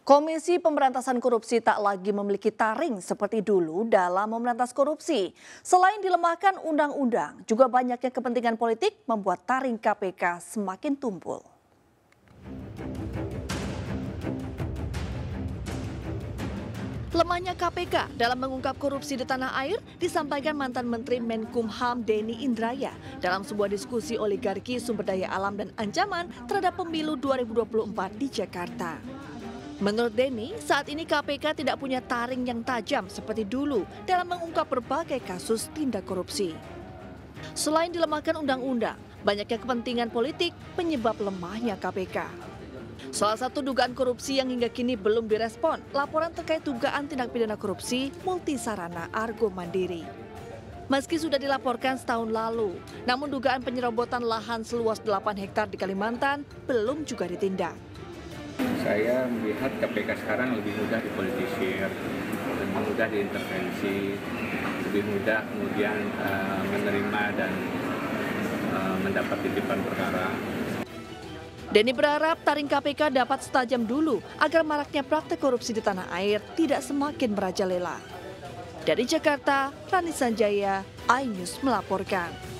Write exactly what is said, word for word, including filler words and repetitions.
Komisi Pemberantasan Korupsi tak lagi memiliki taring seperti dulu dalam memberantas korupsi. Selain dilemahkan undang-undang, juga banyaknya kepentingan politik membuat taring K P K semakin tumpul. Lemahnya K P K dalam mengungkap korupsi di tanah air disampaikan mantan Menteri Menkumham Denny Indraya dalam sebuah diskusi oligarki sumber daya alam dan ancaman terhadap pemilu dua ribu dua puluh empat di Jakarta. Menurut Denny, saat ini K P K tidak punya taring yang tajam seperti dulu dalam mengungkap berbagai kasus tindak korupsi. Selain dilemahkan undang-undang, banyaknya kepentingan politik penyebab lemahnya K P K. Salah satu dugaan korupsi yang hingga kini belum direspon, laporan terkait dugaan tindak pidana korupsi Multisarana Argo Mandiri. Meski sudah dilaporkan setahun lalu, namun dugaan penyerobotan lahan seluas delapan hektar di Kalimantan belum juga ditindak. Saya melihat K P K sekarang lebih mudah dipolitisir, lebih mudah diintervensi, lebih mudah kemudian uh, menerima dan uh, mendapat titipan perkara. Denny berharap taring K P K dapat setajam dulu agar maraknya praktek korupsi di tanah air tidak semakin merajalela. Dari Jakarta, Rani Sanjaya, iNews melaporkan.